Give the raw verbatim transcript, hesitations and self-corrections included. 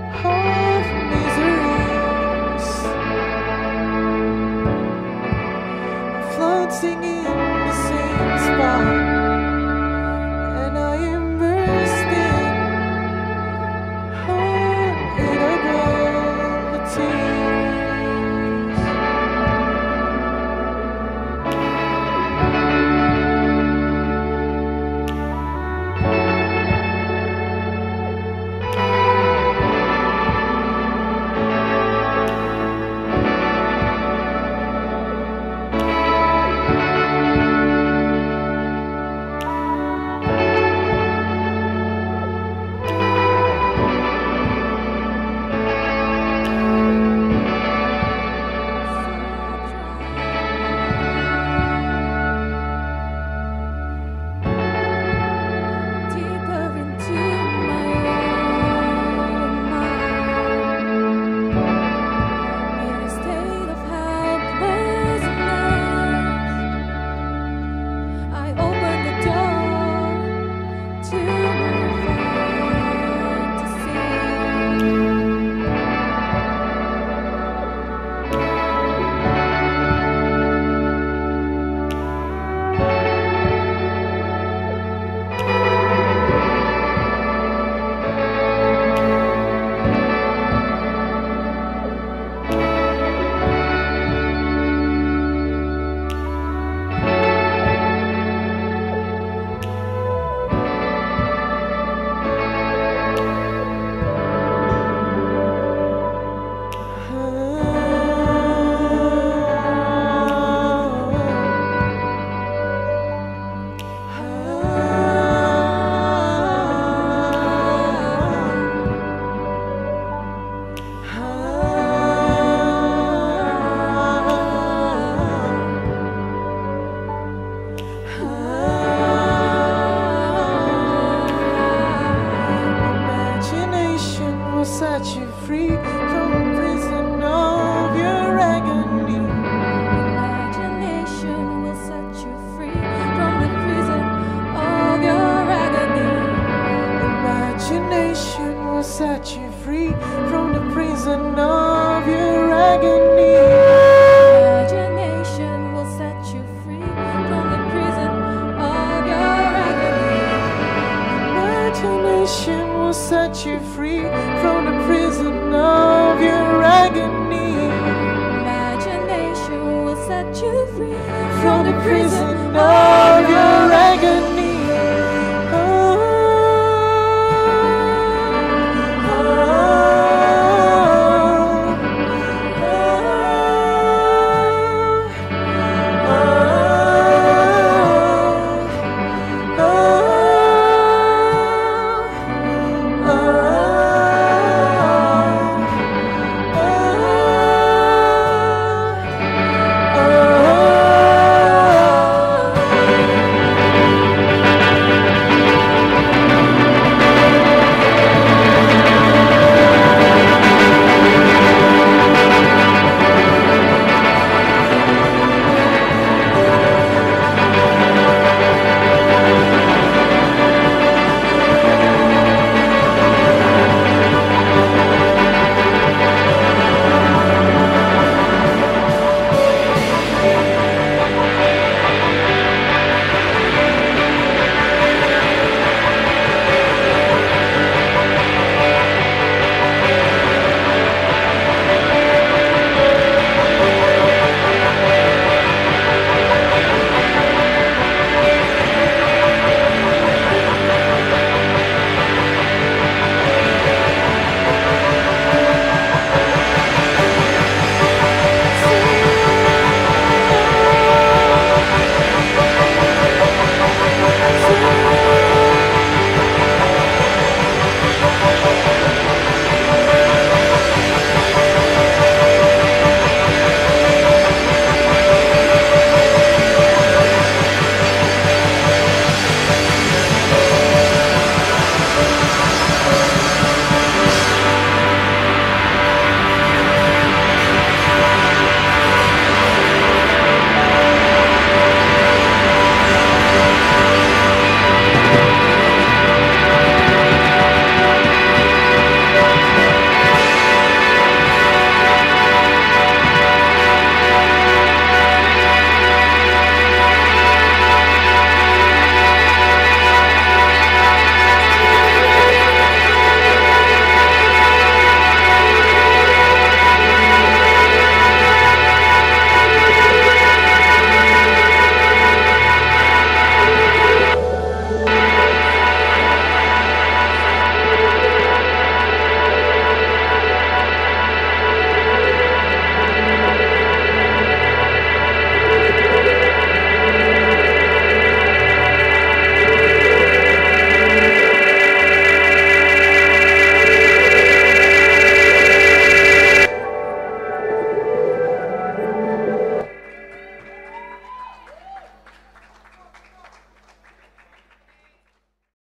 of miseries, floating in the same spot, and I am bursting unbearable tears. Set you free from the prison of your agony. Imagination will set you free from the prison of your agony. Imagination will set you free from the prison of your agony. Imagination will set you free from the prison of your agony. Imagination will set you free from the prison of your agony. Imagination will set you free From the prison of your agony.